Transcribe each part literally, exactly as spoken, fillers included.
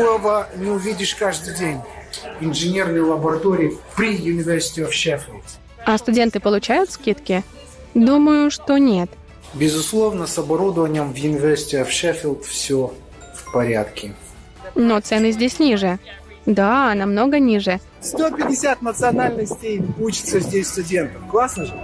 Такого не увидишь каждый день. Инженерной лаборатории при University of Sheffield. А студенты получают скидки? Думаю, что нет. Безусловно, с оборудованием в University of Sheffield все в порядке. Но цены здесь ниже. Да, намного ниже. сто пятьдесят национальностей учатся здесь студентов. Классно же?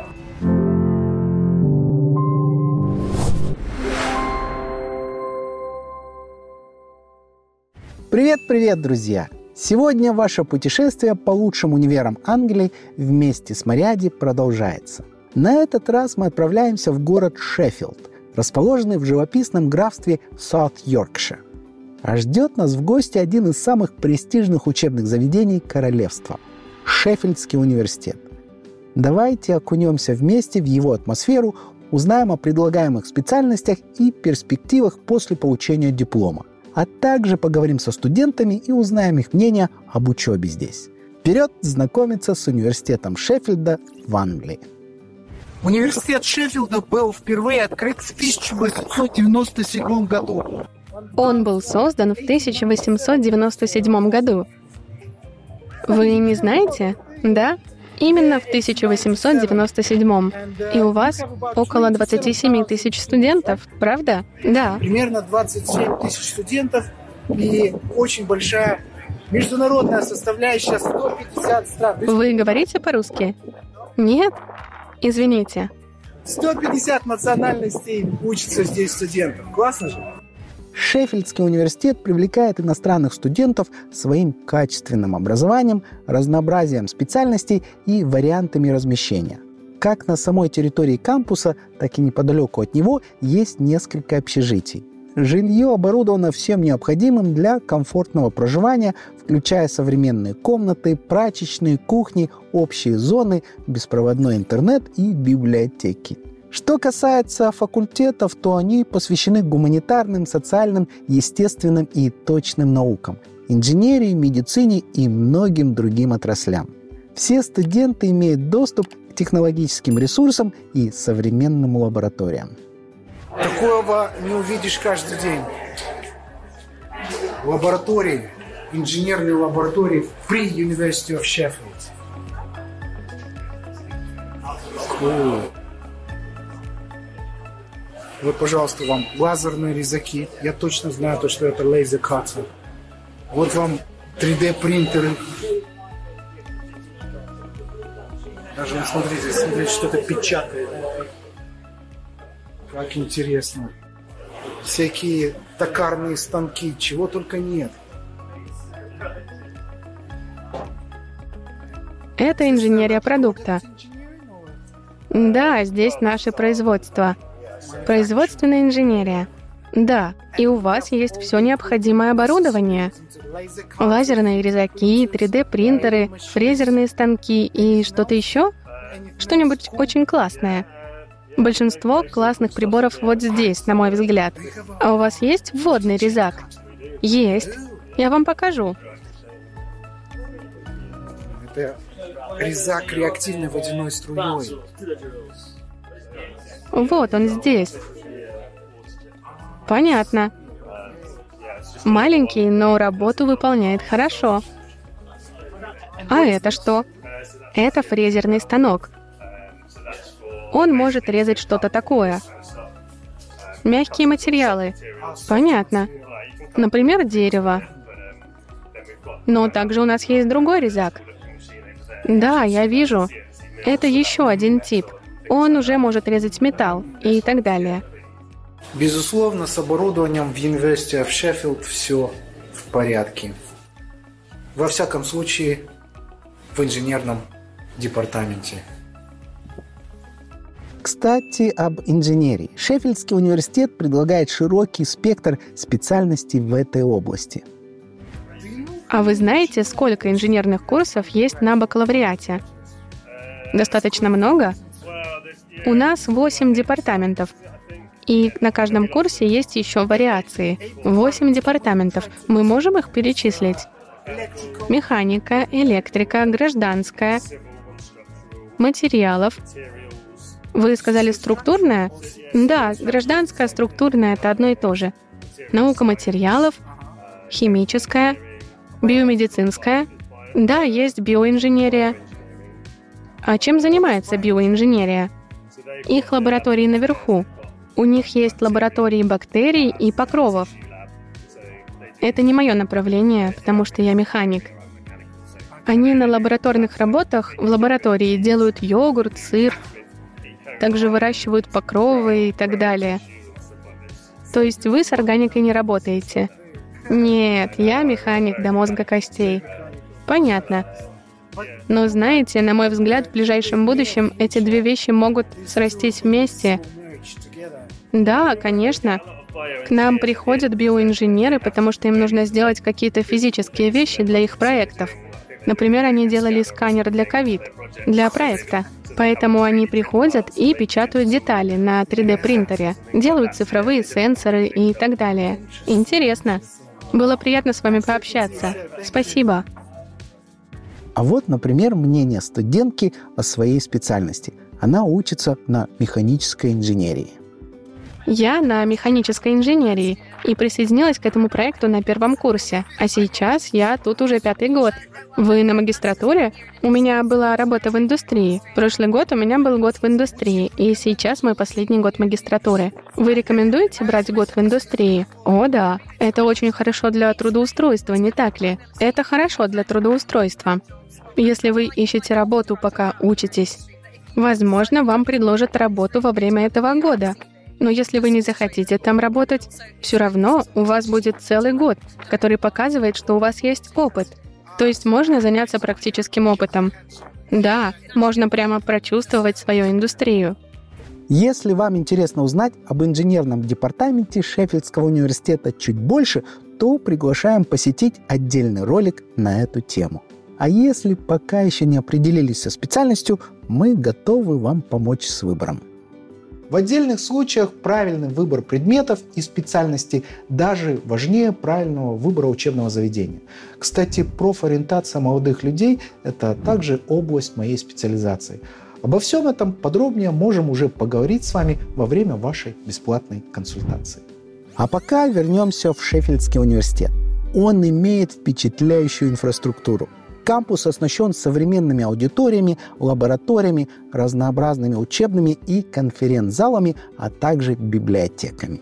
Привет-привет, друзья! Сегодня ваше путешествие по лучшим универам Англии вместе с Мариади продолжается. На этот раз мы отправляемся в город Шеффилд, расположенный в живописном графстве Саут-Йоркшир. А ждет нас в гости один из самых престижных учебных заведений королевства – Шеффилдский университет. Давайте окунемся вместе в его атмосферу, узнаем о предлагаемых специальностях и перспективах после получения диплома. А также поговорим со студентами и узнаем их мнение об учебе здесь. Вперед знакомиться с университетом Шеффилда в Англии. Университет Шеффилда был впервые открыт в тысяча восемьсот девяносто седьмом году. Он был создан в тысяча восемьсот девяносто седьмом году. Вы не знаете? Да? Именно в тысяча восемьсот девяносто седьмом. И у вас около двадцати семи тысяч студентов, правда? Да. Примерно двадцать семь тысяч студентов и очень большая международная составляющая, сто пятьдесят стран. Вы говорите по-русски? Нет? Извините. сто пятьдесят национальностей учатся здесь студентов. Классно же? Шеффилдский университет привлекает иностранных студентов своим качественным образованием, разнообразием специальностей и вариантами размещения. Как на самой территории кампуса, так и неподалеку от него есть несколько общежитий. Жилье оборудовано всем необходимым для комфортного проживания, включая современные комнаты, прачечные, кухни, общие зоны, беспроводной интернет и библиотеки. Что касается факультетов, то они посвящены гуманитарным, социальным, естественным и точным наукам, инженерии, медицине и многим другим отраслям. Все студенты имеют доступ к технологическим ресурсам и современным лабораториям. Такого не увидишь каждый день. Лаборатории, инженерные лаборатории при University of Sheffield. Cool. Вот, пожалуйста, вам лазерные резаки. Я точно знаю, то, что это laser cutter. Вот вам три дэ принтеры. Даже, смотрите, смотрите, что-то печатает. Как интересно. Всякие токарные станки, чего только нет. Это инженерия продукта. Да, здесь наше производство. Производственная инженерия. Да, и у вас есть все необходимое оборудование. Лазерные резаки, три дэ принтеры, фрезерные станки и что-то еще? Что-нибудь очень классное. Большинство классных приборов вот здесь, на мой взгляд. А у вас есть водный резак? Есть. Я вам покажу. Это резак реактивной водяной струей. Вот он здесь. Понятно. Маленький, но работу выполняет хорошо. А это что? Это фрезерный станок. Он может резать что-то такое. Мягкие материалы. Понятно. Например, дерево. Но также у нас есть другой резак. Да, я вижу. Это еще один тип. Он уже может резать металл и так далее. Безусловно, с оборудованием в University of Sheffield все в порядке. Во всяком случае, в инженерном департаменте. Кстати, об инженерии. Шеффилдский университет предлагает широкий спектр специальностей в этой области. А вы знаете, сколько инженерных курсов есть на бакалавриате? Достаточно много? У нас восемь департаментов. И на каждом курсе есть еще вариации. Восемь департаментов. Мы можем их перечислить? Механика, электрика, гражданская, материалов. Вы сказали структурная? Да, гражданская, структурная — это одно и то же. Наука материалов, химическая, биомедицинская. Да, есть биоинженерия. А чем занимается биоинженерия? Их лаборатории наверху. У них есть лаборатории бактерий и покровов. Это не мое направление, потому что я механик. Они на лабораторных работах в лаборатории делают йогурт, сыр, также выращивают покровы и так далее. То есть вы с органикой не работаете? Нет, я механик до мозга костей. Понятно. Но знаете, на мой взгляд, в ближайшем будущем эти две вещи могут срастись вместе. Да, конечно. К нам приходят биоинженеры, потому что им нужно сделать какие-то физические вещи для их проектов. Например, они делали сканер для ковид, для проекта. Поэтому они приходят и печатают детали на три дэ принтере, делают цифровые сенсоры и так далее. Интересно. Было приятно с вами пообщаться. Спасибо. А вот, например, мнение студентки о своей специальности. Она учится на механической инженерии. Я на механической инженерии и присоединилась к этому проекту на первом курсе, а сейчас я тут уже пятый год. Вы на магистратуре? У меня была работа в индустрии. Прошлый год у меня был год в индустрии, и сейчас мой последний год магистратуры. Вы рекомендуете брать год в индустрии? О, да. Это очень хорошо для трудоустройства, не так ли? Это хорошо для трудоустройства. Если вы ищете работу, пока учитесь, возможно, вам предложат работу во время этого года. Но если вы не захотите там работать, все равно у вас будет целый год, который показывает, что у вас есть опыт. То есть можно заняться практическим опытом. Да, можно прямо прочувствовать свою индустрию. Если вам интересно узнать об инженерном департаменте Шеффилдского университета чуть больше, то приглашаем посетить отдельный ролик на эту тему. А если пока еще не определились со специальностью, мы готовы вам помочь с выбором. В отдельных случаях правильный выбор предметов и специальностей даже важнее правильного выбора учебного заведения. Кстати, профориентация молодых людей – это также область моей специализации. Обо всем этом подробнее можем уже поговорить с вами во время вашей бесплатной консультации. А пока вернемся в Шеффилдский университет. Он имеет впечатляющую инфраструктуру. Кампус оснащен современными аудиториями, лабораториями, разнообразными учебными и конференц-залами, а также библиотеками.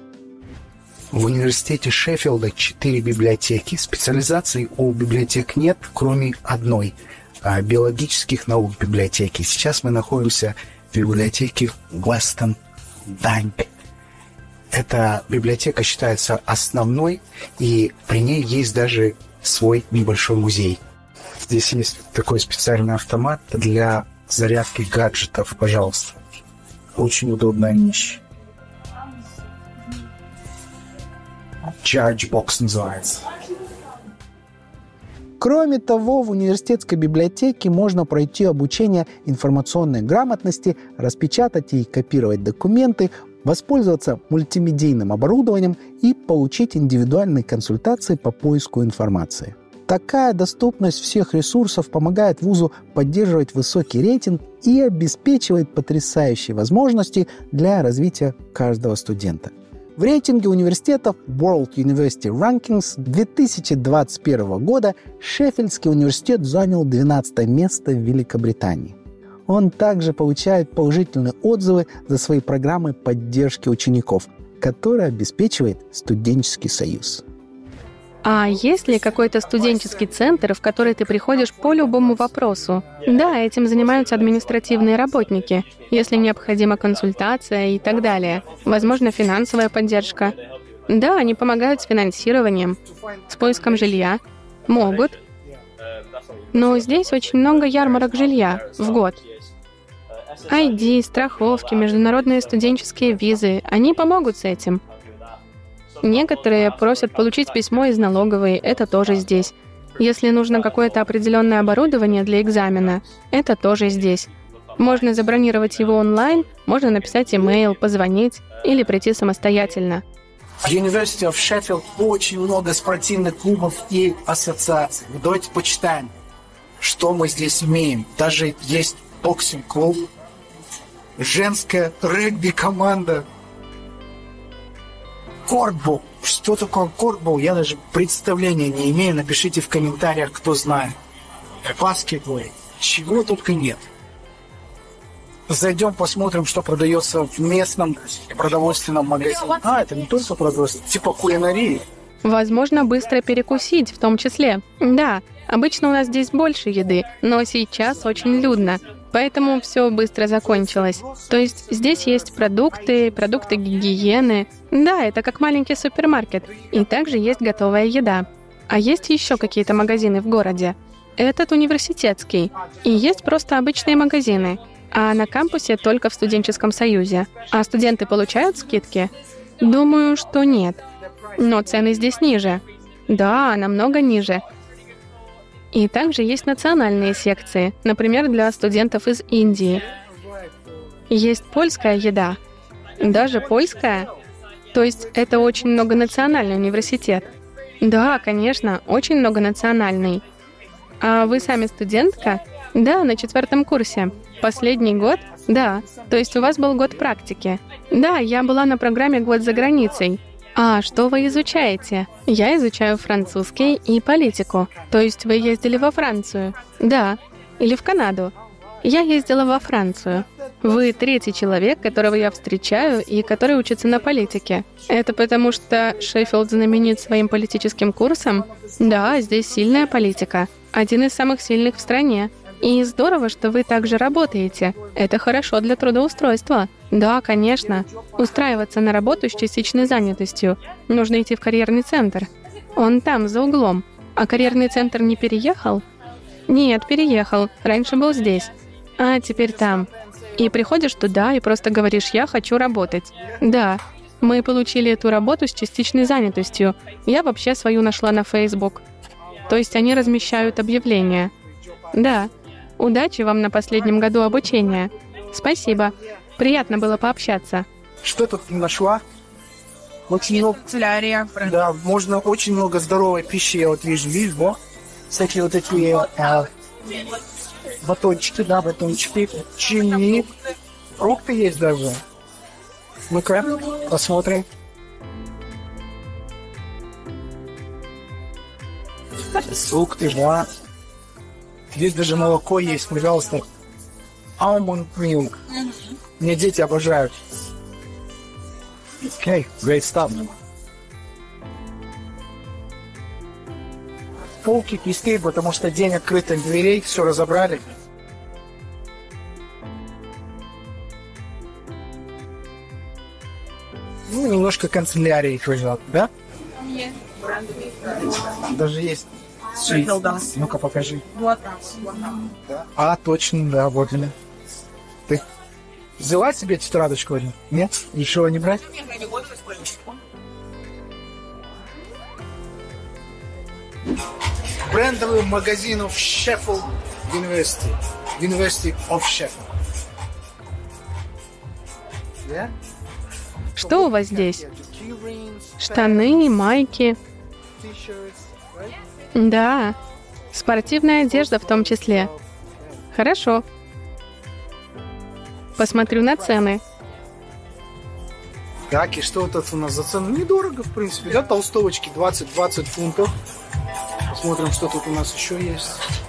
В университете Шеффилда четыре библиотеки. Специализаций у библиотек нет, кроме одной – биологических наук библиотеки. Сейчас мы находимся в библиотеке Weston Bank. Эта библиотека считается основной, и при ней есть даже свой небольшой музей. Здесь есть такой специальный автомат для зарядки гаджетов, пожалуйста. Очень удобная вещь. Chargebox называется. Кроме того, в университетской библиотеке можно пройти обучение информационной грамотности, распечатать и копировать документы, воспользоваться мультимедийным оборудованием и получить индивидуальные консультации по поиску информации. Такая доступность всех ресурсов помогает вузу поддерживать высокий рейтинг и обеспечивает потрясающие возможности для развития каждого студента. В рейтинге университетов World University Rankings две тысячи двадцать первого года Шеффилдский университет занял двенадцатое место в Великобритании. Он также получает положительные отзывы за свои программы поддержки учеников, которые обеспечивает студенческий союз. А есть ли какой-то студенческий центр, в который ты приходишь по любому вопросу? Да, этим занимаются административные работники, если необходима консультация и так далее. Возможно, финансовая поддержка. Да, они помогают с финансированием, с поиском жилья. Могут. Но здесь очень много ярмарок жилья в год. ай ди, страховки, международные студенческие визы. Они помогут с этим. Некоторые просят получить письмо из налоговой, это тоже здесь. Если нужно какое-то определенное оборудование для экзамена, это тоже здесь. Можно забронировать его онлайн, можно написать имейл, позвонить или прийти самостоятельно. В University of Sheffield очень много спортивных клубов и ассоциаций. Давайте почитаем, что мы здесь имеем. Даже есть боксинг-клуб, женская регби-команда, Кортбул. Что такое кортбул? Я даже представления не имею. Напишите в комментариях, кто знает. Баскетбол. Чего только нет. Зайдем, посмотрим, что продается в местном продовольственном магазине. А, это не только продовольствие, типа кулинарии. Возможно, быстро перекусить в том числе. Да, обычно у нас здесь больше еды, но сейчас очень людно. Поэтому все быстро закончилось. То есть здесь есть продукты, продукты гигиены. Да, это как маленький супермаркет. И также есть готовая еда. А есть еще какие-то магазины в городе. Этот университетский. И есть просто обычные магазины. А на кампусе только в студенческом союзе. А студенты получают скидки? Думаю, что нет. Но цены здесь ниже. Да, намного ниже. И также есть национальные секции, например, для студентов из Индии. Есть польская еда. Даже польская. То есть это очень многонациональный университет. Да, конечно, очень многонациональный. А вы сами студентка? Да, на четвертом курсе. Последний год? Да. То есть у вас был год практики? Да, я была на программе «Год за границей». А что вы изучаете? Я изучаю французский и политику. То есть вы ездили во Францию? Да. Или в Канаду? Я ездила во Францию. Вы третий человек, которого я встречаю и который учится на политике. Это потому, что Шеффилд знаменит своим политическим курсом? Да, здесь сильная политика. Один из самых сильных в стране. И здорово, что вы также работаете. Это хорошо для трудоустройства. Да, конечно. Устраиваться на работу с частичной занятостью. Нужно идти в карьерный центр. Он там, за углом. А карьерный центр не переехал? Нет, переехал. Раньше был здесь. А теперь там. И приходишь туда и просто говоришь: «Я хочу работать». Да, мы получили эту работу с частичной занятостью. Я вообще свою нашла на Facebook. То есть они размещают объявления. Да. Удачи вам на последнем году обучения. Спасибо. Приятно было пообщаться. Что тут нашла? Очень много... Да, можно очень много здоровой пищи, я вот вижу, видишь, во? Всякие вот такие а, батончики, да, батончики, чили, фрукты есть даже. Ну-ка, посмотрим. Фрукты, да. Здесь даже молоко есть, пожалуйста. Almond milk. Мне дети обожают. Okay, great stuff. Полки кистей, потому что день открытых дверей, все разобрали. Ну, немножко канцелярии лежат, да? Нет. Даже есть. Ну-ка, покажи. Вот. А, точно, да, вот она. Ты взяла себе тетрадочку одну? Нет? Еще не брать? Брендовый магазин в Sheffield University. University of Sheffield. Yeah? Что у вас здесь? Штаны, майки. Да, спортивная одежда в том числе. Хорошо. Посмотрю на цены. Так, и что тут у нас за цены? Недорого, в принципе, да? Толстовочки двадцать-двадцать фунтов. Посмотрим, что тут у нас еще есть.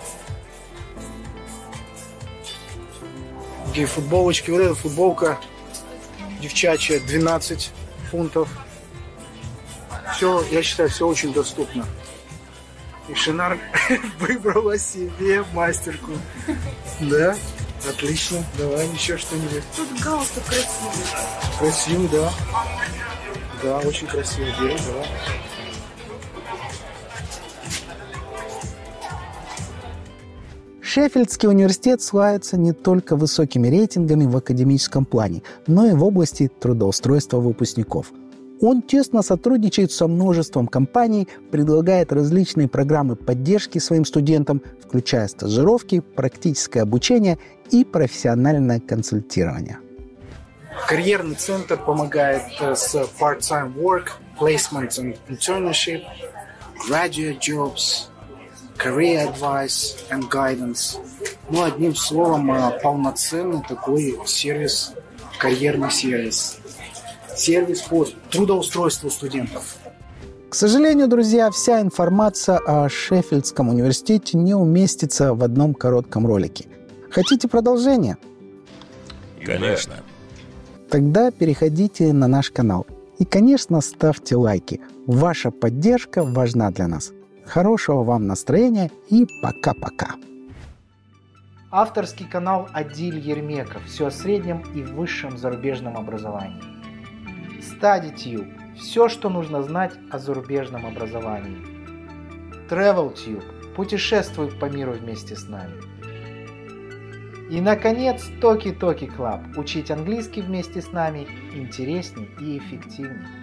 Такие футболочки. Вот эта футболка девчачья двенадцать фунтов. Все, я считаю, все очень доступно. И Шинар выбрала себе мастерку. Да? Отлично. Давай еще что-нибудь. Тут галстук красивый. Красивый, да. Да, очень красивый. Бери, давай. Шеффилдский университет славится не только высокими рейтингами в академическом плане, но и в области трудоустройства выпускников. Он тесно сотрудничает со множеством компаний, предлагает различные программы поддержки своим студентам, включая стажировки, практическое обучение и профессиональное консультирование. Карьерный центр помогает с part-time work, placements and internship, graduate jobs, career advice and guidance. Ну, одним словом, полноценный такой сервис, карьерный сервис. сервис по трудоустройству студентов. К сожалению, друзья, вся информация о Шеффилдском университете не уместится в одном коротком ролике. Хотите продолжение? Конечно. Тогда переходите на наш канал. И, конечно, ставьте лайки. Ваша поддержка важна для нас. Хорошего вам настроения и пока-пока. Авторский канал Адиль Ермеков. Все о среднем и высшем зарубежном образовании. StudyTube. Все, что нужно знать о зарубежном образовании. TravelTube. Путешествуй по миру вместе с нами. И, наконец, Токи Токи Клаб. Учить английский вместе с нами интереснее и эффективнее.